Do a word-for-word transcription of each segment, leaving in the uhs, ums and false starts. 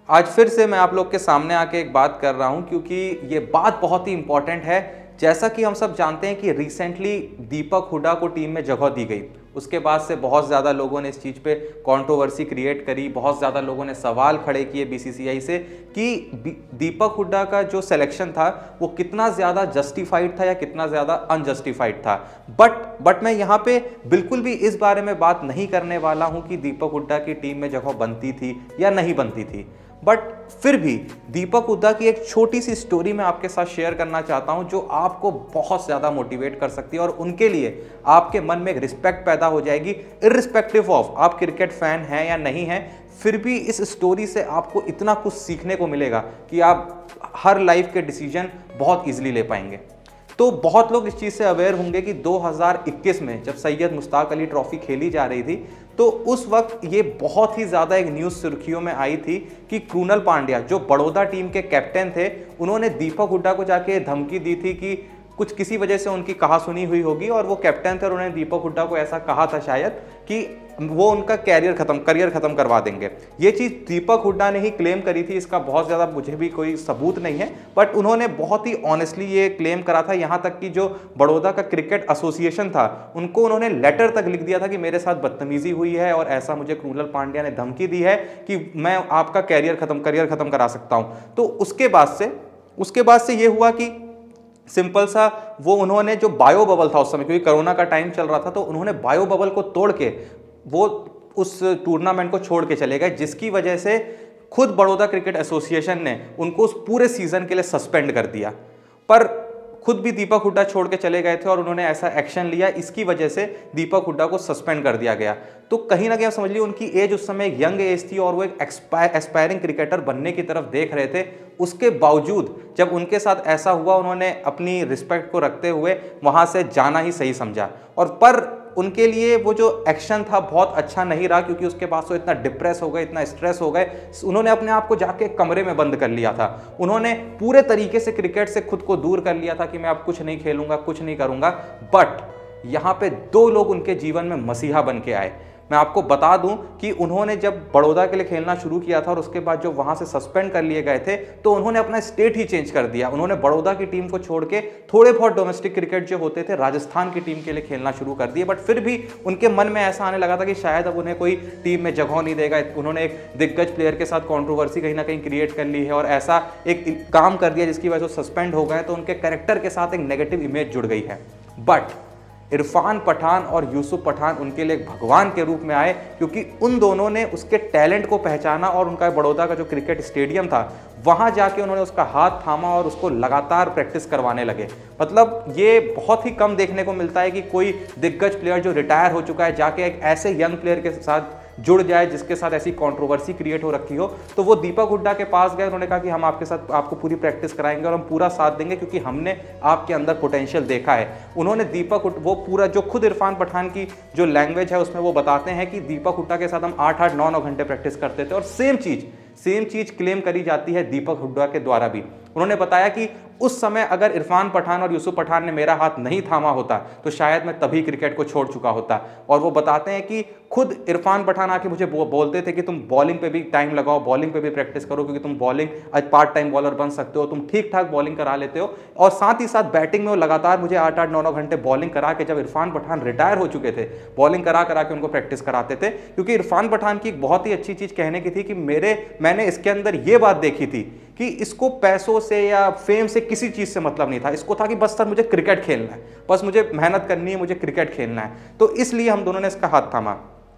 आज फिर से मैं आप लोग के सामने आके एक बात कर रहा हूं क्योंकि ये बात बहुत ही इंपॉर्टेंट है। जैसा कि हम सब जानते हैं कि रिसेंटली दीपक हुड्डा को टीम में जगह दी गई, उसके बाद से बहुत ज़्यादा लोगों ने इस चीज़ पे कंट्रोवर्सी क्रिएट करी, बहुत ज़्यादा लोगों ने सवाल खड़े किए बीसीसीआई से कि दीपक हुड्डा का जो सिलेक्शन था वो कितना ज़्यादा जस्टिफाइड था या कितना ज़्यादा अनजस्टिफाइड था। बट बट मैं यहाँ पे बिल्कुल भी इस बारे में बात नहीं करने वाला हूँ कि दीपक हुड्डा की टीम में जगह बनती थी या नहीं बनती थी। बट फिर भी दीपक हुड्डा की एक छोटी सी स्टोरी मैं आपके साथ शेयर करना चाहता हूं जो आपको बहुत ज़्यादा मोटिवेट कर सकती है और उनके लिए आपके मन में एक रिस्पेक्ट पैदा हो जाएगी, इर्रिस्पेक्टिव ऑफ आप क्रिकेट फैन हैं या नहीं हैं। फिर भी इस स्टोरी से आपको इतना कुछ सीखने को मिलेगा कि आप हर लाइफ के डिसीजन बहुत ईजिली ले पाएंगे। तो बहुत लोग इस चीज़ से अवेयर होंगे कि दो हज़ार इक्कीस में जब सैयद मुश्ताक अली ट्रॉफी खेली जा रही थी तो उस वक्त ये बहुत ही ज़्यादा एक न्यूज़ सुर्खियों में आई थी कि कृणाल पांड्या जो बड़ौदा टीम के कैप्टन थे, उन्होंने दीपक हुड्डा को जाके धमकी दी थी कि कुछ किसी वजह से उनकी कहा सुनी हुई होगी और वो कैप्टन थे और उन्होंने दीपक हुड्डा को ऐसा कहा था शायद कि वो उनका कैरियर खत्म करियर खत्म करवा देंगे। ये चीज़ दीपक हुड्डा ने ही क्लेम करी थी, इसका बहुत ज़्यादा मुझे भी कोई सबूत नहीं है, बट उन्होंने बहुत ही ऑनेस्टली ये क्लेम करा था। यहाँ तक कि जो बड़ौदा का क्रिकेट एसोसिएशन था उनको उन्होंने लेटर तक लिख दिया था कि मेरे साथ बदतमीजी हुई है और ऐसा मुझे कृणाल पांड्या ने धमकी दी है कि मैं आपका कैरियर खत्म करियर खत्म करा सकता हूँ। तो उसके बाद से उसके बाद से ये हुआ कि सिंपल सा वो उन्होंने जो बायो बबल था उस समय, क्योंकि कोरोना का टाइम चल रहा था, तो उन्होंने बायो बबल को तोड़ के वो उस टूर्नामेंट को छोड़ के चले गए, जिसकी वजह से खुद बड़ौदा क्रिकेट एसोसिएशन ने उनको उस पूरे सीजन के लिए सस्पेंड कर दिया। पर खुद भी दीपक हुड्डा छोड़ के चले गए थे और उन्होंने ऐसा एक्शन लिया, इसकी वजह से दीपक हुड्डा को सस्पेंड कर दिया गया। तो कहीं ना कहीं आप समझ लीजिए उनकी एज उस समय एक यंग एज थी और वो एक एस्पायरिंग क्रिकेटर बनने की तरफ देख रहे थे। उसके बावजूद जब उनके साथ ऐसा हुआ, उन्होंने अपनी रिस्पेक्ट को रखते हुए वहाँ से जाना ही सही समझा। और पर उनके लिए वो जो एक्शन था बहुत अच्छा नहीं रहा, क्योंकि उसके बाद वो इतना डिप्रेस हो गए, इतना स्ट्रेस हो गए, उन्होंने अपने आप को जाके कमरे में बंद कर लिया था। उन्होंने पूरे तरीके से क्रिकेट से खुद को दूर कर लिया था कि मैं अब कुछ नहीं खेलूंगा, कुछ नहीं करूंगा। बट यहाँ पे दो लोग उनके जीवन में मसीहा बन के आए। मैं आपको बता दूं कि उन्होंने जब बड़ौदा के लिए खेलना शुरू किया था और उसके बाद जो वहां से सस्पेंड कर लिए गए थे, तो उन्होंने अपना स्टेट ही चेंज कर दिया। उन्होंने बड़ौदा की टीम को छोड़ के थोड़े बहुत डोमेस्टिक क्रिकेट जो होते थे राजस्थान की टीम के लिए खेलना शुरू कर दिए। बट फिर भी उनके मन में ऐसा आने लगा था कि शायद अब उन्हें कोई टीम में जगह नहीं देगा। उन्होंने एक दिग्गज प्लेयर के साथ कॉन्ट्रोवर्सी कहीं ना कहीं क्रिएट कर ली है और ऐसा एक काम कर दिया जिसकी वजह से सस्पेंड हो गए, तो उनके कैरेक्टर के साथ एक नेगेटिव इमेज जुड़ गई है। बट इरफान पठान और यूसुफ पठान उनके लिए भगवान के रूप में आए, क्योंकि उन दोनों ने उसके टैलेंट को पहचाना और उनका बड़ौदा का जो क्रिकेट स्टेडियम था वहां जाके उन्होंने उसका हाथ थामा और उसको लगातार प्रैक्टिस करवाने लगे। मतलब ये बहुत ही कम देखने को मिलता है कि कोई दिग्गज प्लेयर जो रिटायर हो चुका है जाके एक ऐसे यंग प्लेयर के साथ जुड़ जाए जिसके साथ ऐसी कंट्रोवर्सी क्रिएट हो रखी हो। तो वो दीपक हुड्डा के पास गए, उन्होंने कहा कि हम आपके साथ आपको पूरी प्रैक्टिस कराएंगे और हम पूरा साथ देंगे क्योंकि हमने आपके अंदर पोटेंशियल देखा है। उन्होंने दीपक वो पूरा जो खुद इरफान पठान की जो लैंग्वेज है उसमें वो बताते हैं कि दीपक हुड्डा के साथ हम आठ आठ नौ नौ घंटे प्रैक्टिस करते थे और सेम चीज़ सेम चीज़ क्लेम करी जाती है दीपक हुड्डा के द्वारा भी। उन्होंने बताया कि उस समय अगर इरफान पठान और यूसुफ पठान ने मेरा हाथ नहीं थामा होता तो शायद मैं तभी क्रिकेट को छोड़ चुका होता। और वो बताते हैं कि खुद इरफान पठान आके मुझे बो, बोलते थे कि तुम बॉलिंग पे भी टाइम लगाओ, बॉलिंग पे भी प्रैक्टिस करो, क्योंकि तुम बॉलिंग आज पार्ट टाइम बॉलर बन सकते हो, तुम ठीक ठाक बॉलिंग करा लेते हो। और साथ ही साथ बैटिंग में वो लगातार मुझे आठ आठ नौ नौ घंटे बॉलिंग करा के, जब इरफान पठान रिटायर हो चुके थे, बॉलिंग करा करा के उनको प्रैक्टिस कराते थे। क्योंकि इरफान पठान की एक बहुत ही अच्छी चीज़ कहने की थी कि मेरे मैंने इसके अंदर ये बात देखी थी कि इसको पैसों से या फेम से किसी चीज़ से मतलब नहीं था, इसको था कि बस सर मुझे क्रिकेट खेलना है, बस मुझे मेहनत करनी है, मुझे क्रिकेट खेलना है। तो इसलिए हम दोनों ने इसका हाथ थामा।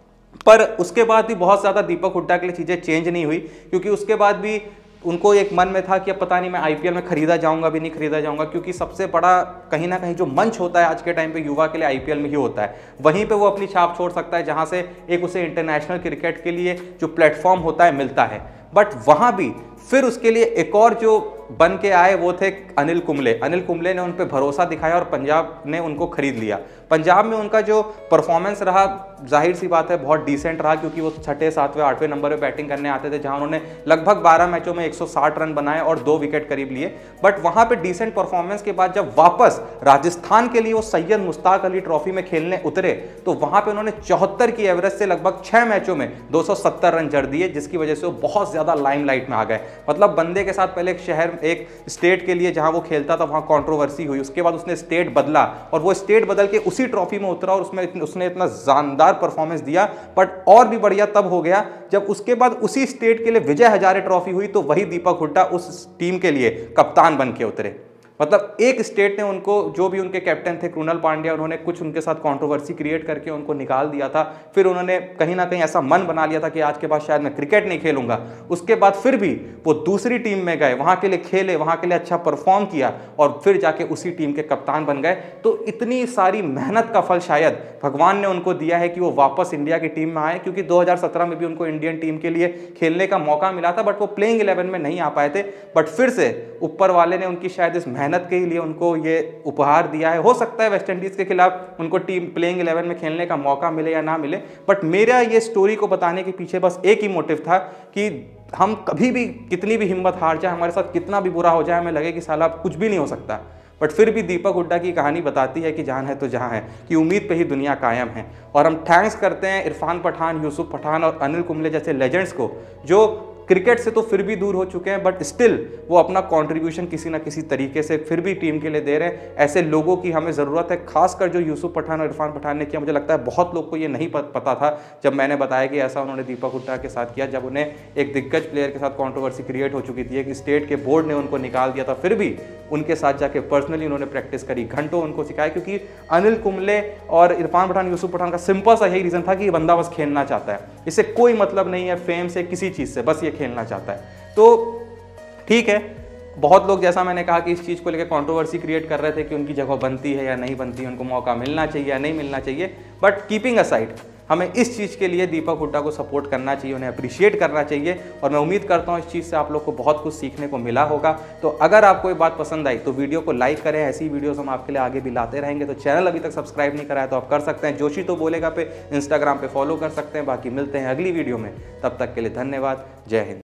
पर उसके बाद भी बहुत ज़्यादा दीपक हुड्डा के लिए चीज़ें चेंज नहीं हुई, क्योंकि उसके बाद भी उनको एक मन में था कि अब पता नहीं मैं आईपीएल में खरीदा जाऊंगा भी नहीं खरीदा जाऊंगा, क्योंकि सबसे बड़ा कहीं ना कहीं जो मंच होता है आज के टाइम पे युवा के लिए आईपीएल में ही होता है। वहीं पे वो अपनी छाप छोड़ सकता है जहां से एक उसे इंटरनेशनल क्रिकेट के लिए जो प्लेटफॉर्म होता है मिलता है। बट वहाँ भी फिर उसके लिए एक और जो बन के आए वो थे अनिल कुंबले। अनिल कुंबले ने उन पर भरोसा दिखाया और पंजाब ने उनको खरीद लिया। पंजाब में उनका जो परफॉर्मेंस रहा, जाहिर सी बात है बहुत डिसेंट रहा, क्योंकि वो छठे सातवें आठवें नंबर पे बैटिंग करने आते थे, जहां उन्होंने लगभग बारह मैचों में एक सौ साठ रन बनाए और दो विकेट करीब लिए। बट वहां पे डिसेंट परफॉर्मेंस के बाद जब वापस राजस्थान के लिए वो सैयद मुश्ताक अली ट्रॉफी में खेलने उतरे, तो वहां पे उन्होंने चौहत्तर की एवरेज से लगभग छह मैचों में दो सौ सत्तर रन जड़ दिए, जिसकी वजह से वो बहुत ज्यादा लाइमलाइट में आ गए। मतलब बंदे के साथ पहले एक शहर, एक स्टेट के लिए जहां वो खेलता था वहां कंट्रोवर्सी हुई, उसके बाद उसने स्टेट बदला और वो स्टेट बदल के उसी ट्रॉफी में उतरा और उसमें उसने इतना जानदार परफॉर्मेंस दिया। बट और भी बढ़िया तब हो गया जब उसके बाद उसी स्टेट के लिए विजय हजारे ट्रॉफी हुई, तो वही दीपक हुड्डा उस टीम के लिए कप्तान बन के उतरे। मतलब एक स्टेट ने उनको, जो भी उनके कैप्टन थे कृणाल पांड्या, उन्होंने कुछ उनके साथ कंट्रोवर्सी क्रिएट करके उनको निकाल दिया था। फिर उन्होंने कहीं ना कहीं ऐसा मन बना लिया था कि आज के बाद शायद मैं क्रिकेट नहीं खेलूंगा। उसके बाद फिर भी वो दूसरी टीम में गए, वहां के लिए खेले, वहां के लिए अच्छा परफॉर्म किया और फिर जाके उसी टीम के कप्तान बन गए। तो इतनी सारी मेहनत का फल शायद भगवान ने उनको दिया है कि वो वापस इंडिया की टीम में आए, क्योंकि दो हज़ार सत्रह में भी उनको इंडियन टीम के लिए खेलने का मौका मिला था, बट वो प्लेइंग इलेवन में नहीं आ पाए थे। बट फिर से ऊपर वाले ने उनकी शायद इस मेहनत के लिए उनको ये उपहार दिया है। हो सकता है वेस्ट इंडीज के खिलाफ उनको टीम प्लेइंग इलेवन में खेलने का मौका मिले या ना मिले, बट मेरा ये स्टोरी को बताने के पीछे बस एक ही मोटिव था कि हम कभी भी, कितनी भी हिम्मत हार जाए, हमारे साथ कितना भी बुरा हो जाए, हमें लगे कि साला कुछ भी नहीं हो सकता, बट फिर भी दीपक हुड्डा की कहानी बताती है कि जान है तो जहां है, कि उम्मीद पे ही दुनिया कायम है। और हम थैंक्स करते हैं इरफान पठान, यूसुफ पठान और अनिल कुंबले जैसे लेजेंड्स को, जो क्रिकेट से तो फिर भी दूर हो चुके हैं, बट स्टिल वो अपना कंट्रीब्यूशन किसी ना किसी तरीके से फिर भी टीम के लिए दे रहे हैं। ऐसे लोगों की हमें ज़रूरत है, खासकर जो यूसुफ पठान और इरफान पठान ने किया। मुझे लगता है बहुत लोग को ये नहीं पता था जब मैंने बताया कि ऐसा उन्होंने दीपक हुड्डा के साथ किया, जब उन्हें एक दिग्गज प्लेयर के साथ कंट्रोवर्सी क्रिएट हो चुकी थी, एक स्टेट के बोर्ड ने उनको निकाल दिया था, फिर भी उनके साथ जाके पर्सनली उन्होंने प्रैक्टिस करी, घंटों उनको सिखाया। क्योंकि अनिल कुंबले और इरफान पठान, यूसुफ पठान का सिंपल सा यही रीज़न था कि ये बंदा बस खेलना चाहता है, इससे कोई मतलब नहीं है फेम से, किसी चीज़ से, बस ये खेलना चाहता है। तो ठीक है, बहुत लोग, जैसा मैंने कहा, कि इस चीज़ को लेकर कंट्रोवर्सी क्रिएट कर रहे थे कि उनकी जगह बनती है या नहीं बनती, उनको मौका मिलना चाहिए या नहीं मिलना चाहिए। बट कीपिंग असाइड, हमें इस चीज़ के लिए दीपक हुड्डा को सपोर्ट करना चाहिए, उन्हें अप्रिशिएट करना चाहिए। और मैं उम्मीद करता हूँ इस चीज़ से आप लोग को बहुत कुछ सीखने को मिला होगा। तो अगर आपको ये बात पसंद आई तो वीडियो को लाइक करें, ऐसी वीडियोस हम आपके लिए आगे भी लाते रहेंगे। तो चैनल अभी तक सब्सक्राइब नहीं करा है तो आप कर सकते हैं, जोशी तो बोलेगा पे इंस्टाग्राम पे फॉलो कर सकते हैं। बाकी मिलते हैं अगली वीडियो में, तब तक के लिए धन्यवाद, जय हिंद।